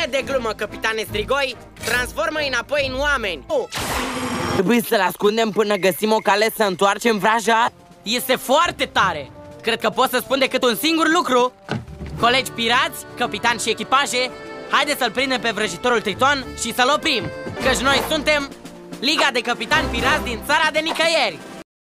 e de glumă, capitane Strigoi. Transformă-i înapoi în oameni. Trebuie să-l ascundem până găsim o cale să întoarcem vraja? Este foarte tare! Cred că pot să spun decât un singur lucru. Colegi pirați, capitani și echipaje, haideți să-l prindem pe vrăjitorul Triton și să-l oprim, căci noi suntem Liga de Capitani Pirați din țara de nicăieri.